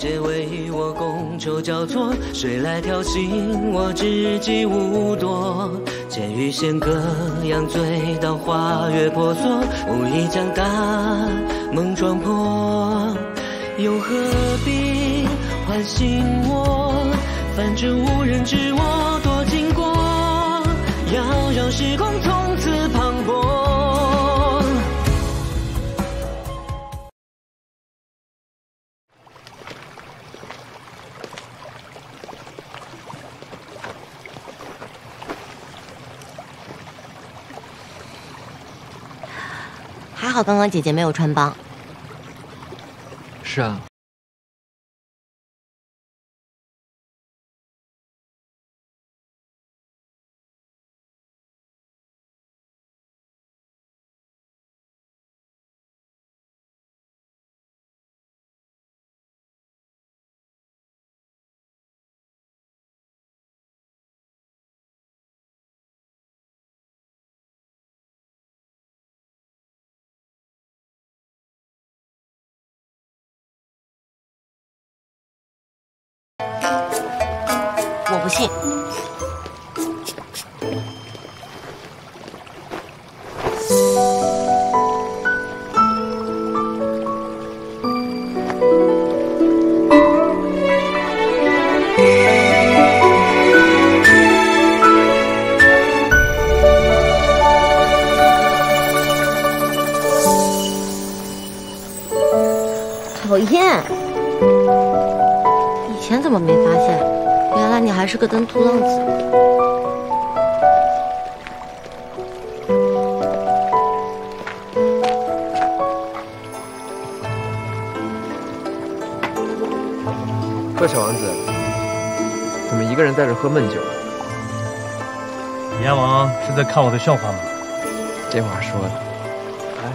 皆为我觥筹交错，谁来挑衅我知己无多？剑与弦各样醉到花月婆娑，无意将大梦撞破，又何必唤醒我？反正无人知我多经过，要让时光从此磅礴。 还好刚刚姐姐没有穿帮。 是啊。 我不信。讨厌！以前怎么没发现？原来你还是个登徒浪子。 贺小王子，怎么一个人在这喝闷酒啊？ 阎王是在看我的笑话吗？ 这话说的。哎，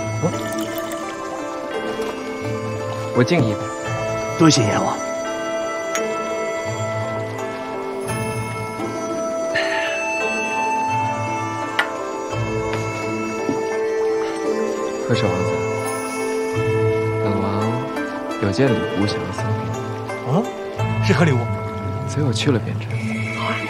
我敬一杯。 多谢阎王。 贺小王子，本王有件礼物想要送给你。 啊，是何礼物？ 随我去了便知。 好啊。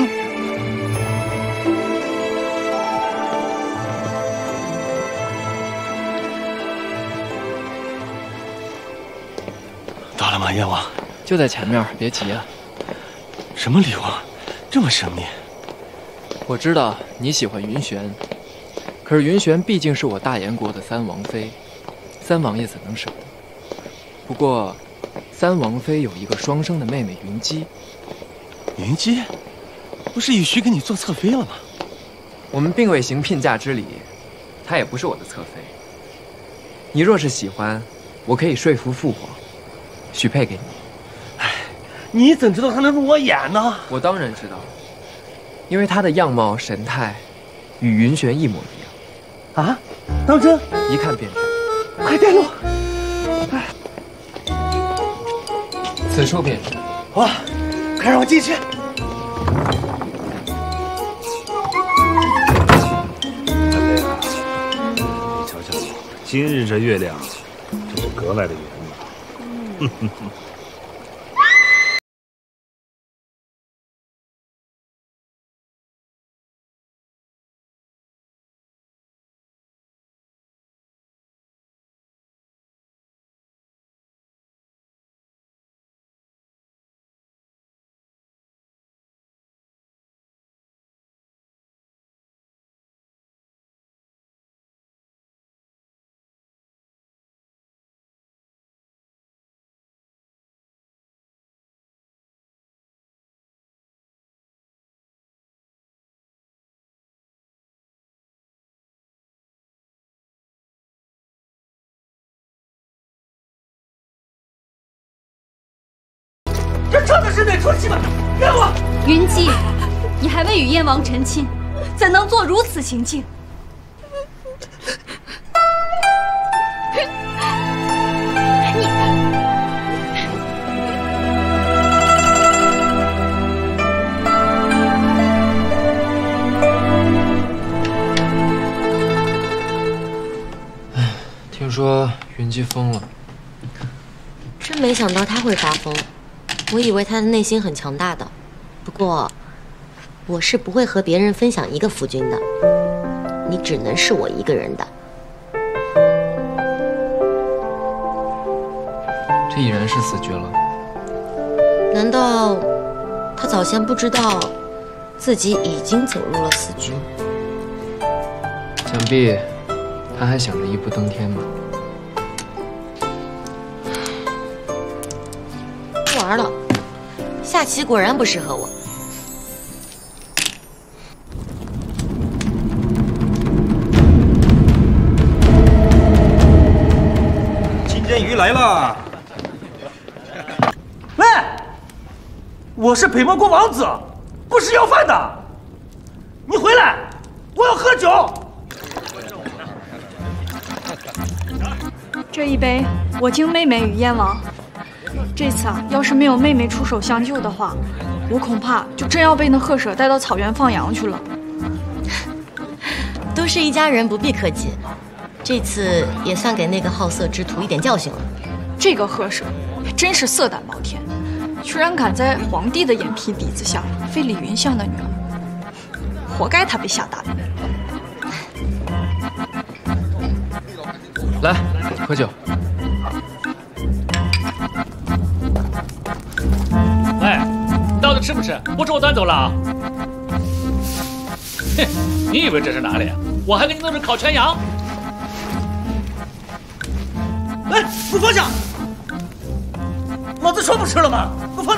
到了吗，阎王？ 就在前面，别急啊。 什么礼物？这么神秘？ 我知道你喜欢云玄。可是云玄毕竟是我大燕国的三王妃，三王爷怎能舍得？不过，三王妃有一个双生的妹妹云姬。 云姬，不是乙戌给你做侧妃了吗？ 我们并未行聘嫁之礼，她也不是我的侧妃。你若是喜欢，我可以说服父皇，许配给你。 哎，你怎知道她能入我眼呢？ 我当然知道，因为她的样貌神态与云玄一模一样。 啊，当真？ 一看便知。 快带路！ 此处便是。 好，快让我进去。 大飞啊，你瞧瞧，今日这月亮，这不格外的圆吗？ 这真的是那出戏吗？给我！ 云姬，你还未与燕王成亲，怎能做如此行径？ 听说云姬疯了。 真没想到他会发疯，我以为他的内心很强大的。不过，我是不会和别人分享一个夫君的，你只能是我一个人的。 这已然是死局了。 难道他早先不知道自己已经走入了死局？ 想必他还想着一步登天吧。 不玩了，下棋果然不适合我。 金针鱼来了！ 喂，我是北漠国王子，不是要饭的。你回来，我要喝酒。 这一杯，我敬妹妹与燕王。这次啊，要是没有妹妹出手相救的话，我恐怕就真要被那鹤舍带到草原放羊去了。 都是一家人，不必客气。这次也算给那个好色之徒一点教训了。 这个鹤舍还真是色胆包天，居然敢在皇帝的眼皮底子下非礼云相的女儿，活该她被下大狱。 来，喝酒。 哎，你到底吃不吃？不吃我端走了啊！哼，你以为这是哪里啊？我还给你弄成烤全羊。 哎，给我放下！老子说不吃了吗？给我放那！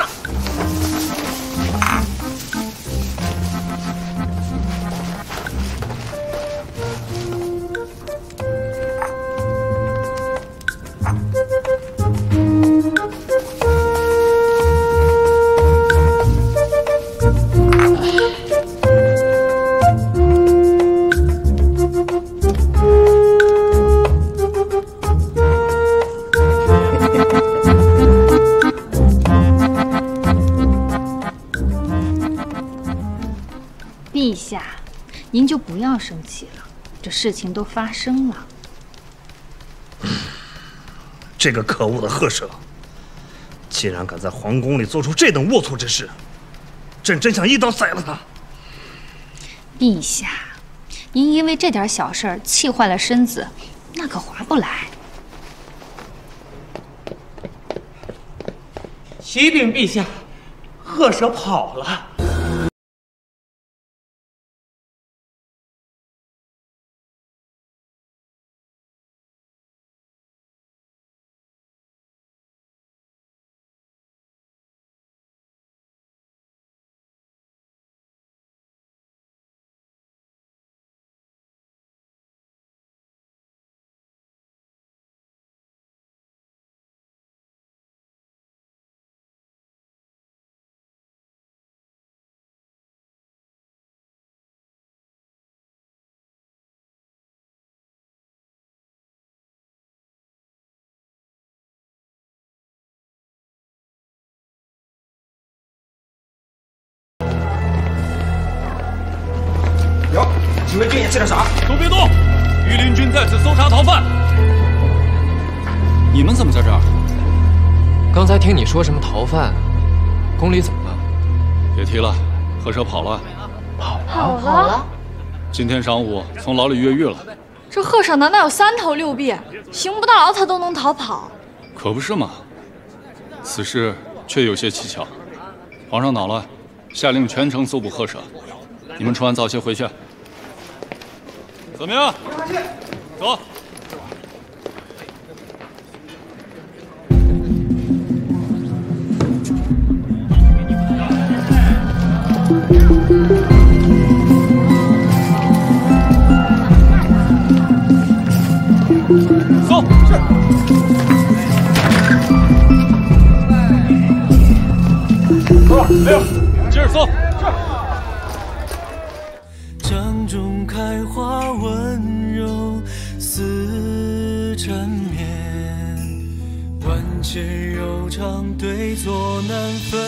陛下，您就不要生气了，这事情都发生了。 这个可恶的鹤舍，竟然敢在皇宫里做出这等龌龊之事，朕真想一刀宰了他。 陛下，您因为这点小事儿气坏了身子，那可划不来。 启禀陛下，鹤舍跑了。 哟，几位军爷吃了啥？ 都别动！御林军在此搜查逃犯。 你们怎么在这儿？ 刚才听你说什么逃犯，宫里怎么了？ 别提了，鹤舍跑了。 跑了？ 今天上午从牢里越狱了。 这鹤舍难道有3头6臂？刑不到牢他都能逃跑？ 可不是嘛。此事确有些蹊跷。皇上恼了，下令全城搜捕鹤舍。你们吃完早些回去。怎么样？走。 搜！是。 没有。 接着搜。 掌中开花温柔似缠绵，万千柔肠对错难分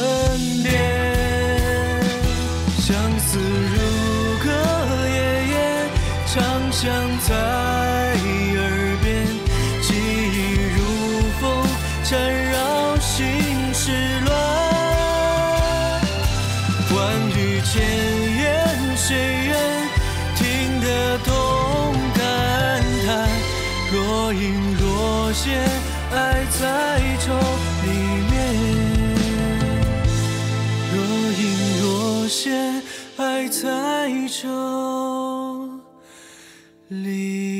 辨，相思如歌夜夜，长响在耳边，记忆如风缠绕。 心事乱。万语千言，谁人听得懂感叹？若隐若现，爱在愁里面。若隐若现，爱在愁里。